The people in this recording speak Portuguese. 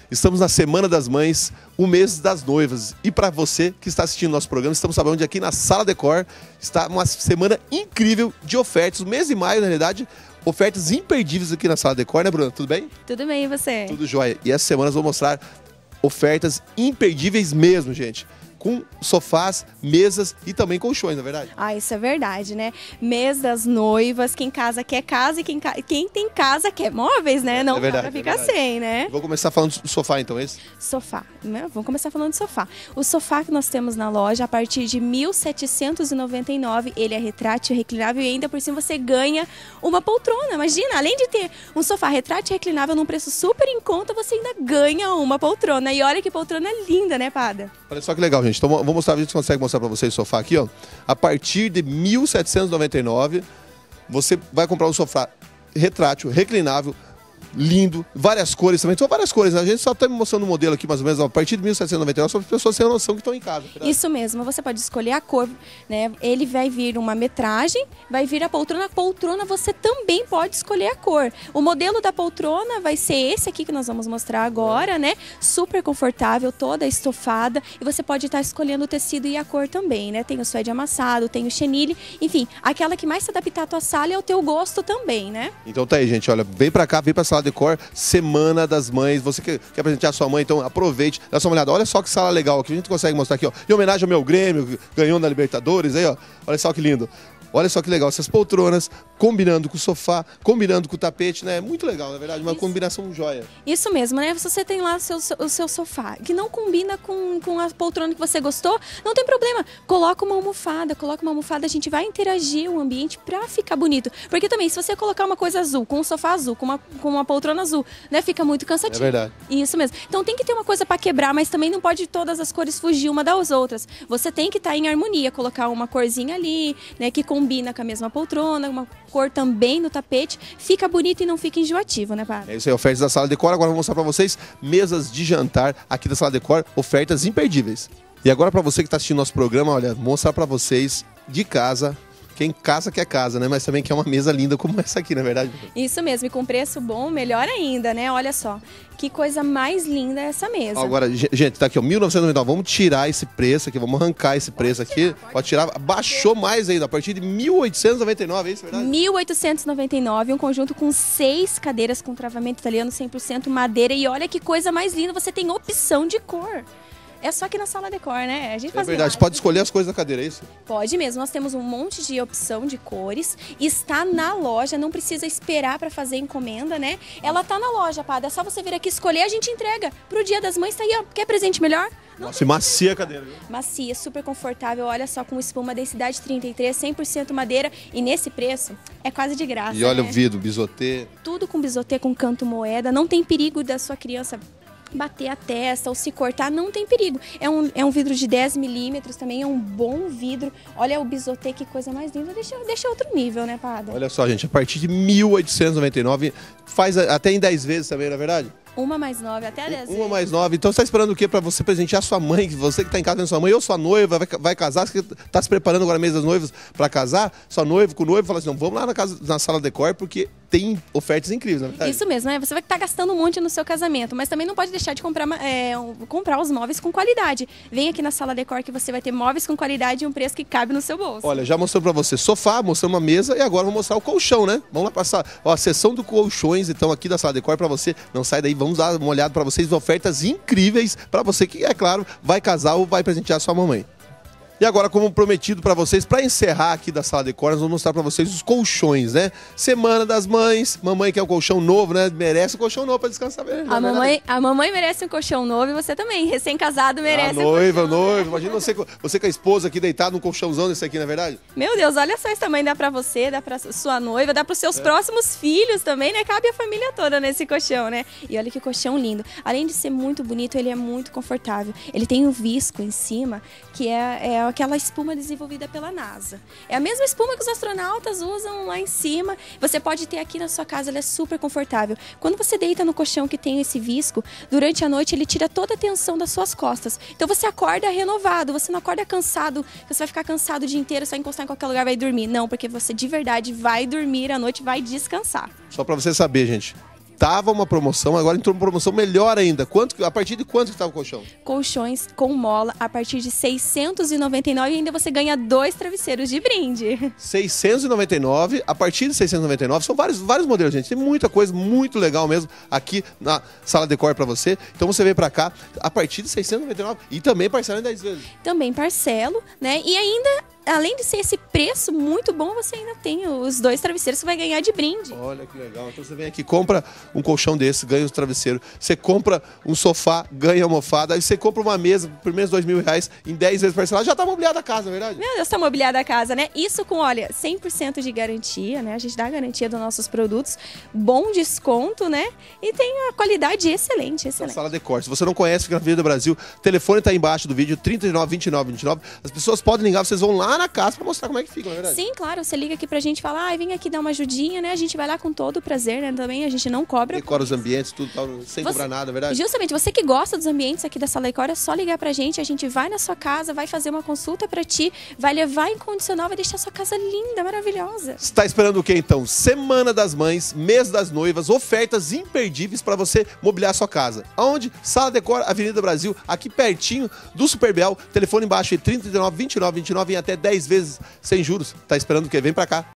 Estamos na Semana das Mães, o mês das noivas. E para você que está assistindo nosso programa, estamos sabendo onde aqui na Sala Decor está uma semana incrível de ofertas. O mês de maio, na realidade, ofertas imperdíveis aqui na Sala Decor, né, Bruna? Tudo bem? Tudo bem, e você? Tudo jóia. E essa semana eu vou mostrar ofertas imperdíveis mesmo, gente. Com sofás, mesas e também colchões, não é verdade? Ah, isso é verdade, né? Mês das noivas, quem casa quer casa e quem tem casa quer móveis, né? Não dá pra ficar sem, né? Vou começar falando do sofá, então, é isso? Sofá, né? Vamos começar falando de sofá. O sofá que nós temos na loja, a partir de R$ 1.799, ele é retrátil, reclinável e ainda por cima você ganha uma poltrona. Imagina, além de ter um sofá retrátil e reclinável num preço super em conta, você ainda ganha uma poltrona. E olha que poltrona linda, né, Pada? Olha só que legal, gente. Então, vou mostrar, a gente consegue mostrar para vocês o sofá aqui, ó. A partir de R$ 1.799, você vai comprar um sofá retrátil, reclinável, lindo, várias cores também. São várias cores, né? A gente só está mostrando um modelo aqui, mais ou menos, ó, a partir de 1.799, só para as pessoas terem noção que estão em casa. Verdade? Isso mesmo, você pode escolher a cor, né? Ele vai vir uma metragem, vai vir a poltrona. A poltrona você também pode escolher a cor. O modelo da poltrona vai ser esse aqui que nós vamos mostrar agora, né? Super confortável, toda estofada. E você pode estar escolhendo o tecido e a cor também, né? Tem o suede amassado, tem o chenille. Enfim, aquela que mais se adaptar à tua sala é o teu gosto também, né? Então tá aí, gente. Olha, vem pra cá, vem pra Sala Decor, Semana das Mães. Você quer presentear a sua mãe, então aproveite, dá só uma olhada. Olha só que sala legal aqui, a gente consegue mostrar aqui, ó. Em homenagem ao meu Grêmio, ganhou na Libertadores, aí, ó. Olha só que lindo. Olha só que legal, essas poltronas combinando com o sofá, combinando com o tapete, né? Muito legal, na verdade, uma combinação joia. Isso mesmo, né? Se você tem lá o seu sofá que não combina com a poltrona que você gostou, não tem problema. Coloca uma almofada, a gente vai interagir o ambiente pra ficar bonito. Porque também, se você colocar uma coisa azul, com um sofá azul, com uma poltrona azul, né? Fica muito cansativo. É verdade. Isso mesmo. Então tem que ter uma coisa pra quebrar, mas também não pode todas as cores fugir uma das outras. Você tem que estar em harmonia, colocar uma corzinha ali, né? Que combina com a mesma poltrona, uma cor também no tapete, fica bonito e não fica enjoativo, né, Padre? É isso aí, ofertas da Sala Decor. Agora eu vou mostrar para vocês mesas de jantar aqui da Sala Decor, ofertas imperdíveis. E agora para você que está assistindo nosso programa, olha, vou mostrar para vocês de casa. Quem casa quer casa, né? Mas também quer uma mesa linda como essa aqui, na verdade. Isso mesmo, e com preço bom, melhor ainda, né? Olha só, que coisa mais linda essa mesa. Agora, gente, tá aqui, ó, 1.999. Vamos tirar esse preço aqui, vamos arrancar esse preço aqui. Pode tirar, baixou mais ainda, a partir de 1.899, é isso, verdade? 1.899, um conjunto com 6 cadeiras com travamento italiano, 100% madeira. E olha que coisa mais linda, você tem opção de cor. É só aqui na Sala Decor, né? A gente faz verdade, você pode escolher as coisas da cadeira, é isso? Pode mesmo, nós temos um monte de opção de cores, está na loja, não precisa esperar para fazer encomenda, né? Ela tá na loja, Pada, é só você vir aqui escolher, a gente entrega pro Dia das Mães, tá aí, ó. Quer presente melhor? Nossa, e macia a cadeira, viu? Macia, super confortável, olha só, com espuma densidade 33, 100% madeira, e nesse preço é quase de graça, E olha, né? o vidro, bisotê. Tudo com bisotê, com canto moeda, não tem perigo da sua criança bater a testa ou se cortar, não tem perigo. É um vidro de 10 milímetros, também é um bom vidro. Olha o bisotê, que coisa mais linda. Deixa outro nível, né, Pada? Olha só, gente, a partir de 1.899, faz até em 10 vezes também, não é verdade? Uma mais 9, até 10 vezes. Uma mais 9. Então você está esperando o quê para você presentear sua mãe? Você que está em casa vendo sua mãe ou sua noiva, vai casar, você está se preparando agora mês das noivas para casar, sua noiva com o noivo, fala assim, não, vamos lá na Sala Decor, porque tem ofertas incríveis, na verdade. Isso mesmo, né? Você vai estar gastando um monte no seu casamento, mas também não pode deixar de comprar os móveis com qualidade. Vem aqui na Sala Decor que você vai ter móveis com qualidade e um preço que cabe no seu bolso. Olha, já mostrou para você sofá, mostrou uma mesa e agora vou mostrar o colchão, né? Vamos lá passar, ó, a seção do colchões, então, aqui da Sala Decor para você. Não sai daí, vamos dar uma olhada para vocês, ofertas incríveis para você que, é claro, vai casar ou vai presentear sua mamãe. E agora, como prometido para vocês, para encerrar aqui da Sala Decor, nós vamos mostrar para vocês os colchões, né? Semana das Mães, mamãe quer um colchão novo, né? Merece um colchão novo para descansar mesmo. A mamãe merece um colchão novo e você também, recém-casado, merece noiva, imagina você com a esposa aqui deitada num colchãozão desse aqui, não é verdade? Meu Deus, olha só, esse tamanho dá para você, dá para sua noiva, dá para os seus próximos filhos também, né? Cabe a família toda nesse colchão, né? E olha que colchão lindo. Além de ser muito bonito, ele é muito confortável. Ele tem um visco em cima, que é aquela espuma desenvolvida pela NASA. É a mesma espuma que os astronautas usam lá em cima. Você pode ter aqui na sua casa, ele é super confortável. Quando você deita no colchão que tem esse visco, durante a noite ele tira toda a tensão das suas costas. Então você acorda renovado, você não acorda cansado, você vai ficar cansado o dia inteiro, só encostar em qualquer lugar vai dormir. Não, porque você de verdade vai dormir à noite, vai descansar. Só para você saber, gente, Tava uma promoção, agora entrou uma promoção melhor ainda. A partir de quanto que tava o colchão? Colchões com mola a partir de R$ 699 e ainda você ganha 2 travesseiros de brinde. 699, a partir de 699, são vários modelos, gente. Tem muita coisa muito legal mesmo aqui na Sala Decor pra você. Então você vem pra cá a partir de 699 e também parcela em 10 vezes. Também parcelo, né? E ainda, além de ser esse preço muito bom, você ainda tem os 2 travesseiros que vai ganhar de brinde. Olha que legal. Então você vem aqui, compra um colchão desse, ganha os travesseiros. Você compra um sofá, ganha a almofada. Aí você compra uma mesa por menos R$2.000 em 10 vezes parcelado. Já tá mobiliada a casa, não é verdade? Meu Deus, tá mobiliada a casa, né? Isso com, olha, 100% de garantia, né? A gente dá a garantia dos nossos produtos, bom desconto, né? E tem a qualidade excelente, excelente. Sala Decor. Se você não conhece, fica na Avenida Brasil. O telefone tá aí embaixo do vídeo, 39 29 29. As pessoas podem ligar, vocês vão lá na casa pra mostrar como é que fica, não é verdade? Sim, claro. Você liga aqui pra gente e fala, vem aqui dar uma ajudinha, né? A gente vai lá com todo o prazer, né? Também a gente não cobra. Decora os ambientes, tudo tal, sem cobrar nada, é verdade? Justamente, você que gosta dos ambientes aqui da Sala Decor, é só ligar pra gente vai na sua casa, vai fazer uma consulta pra ti, vai levar em condicional, vai deixar sua casa linda, maravilhosa. Está esperando o que então? Semana das Mães, mês das noivas, ofertas imperdíveis para você mobiliar a sua casa. Aonde? Sala Decor, Avenida Brasil, aqui pertinho do Superbel. Telefone embaixo aí, 39 29 29 em até 10 vezes sem juros. Tá esperando o quê? Vem pra cá.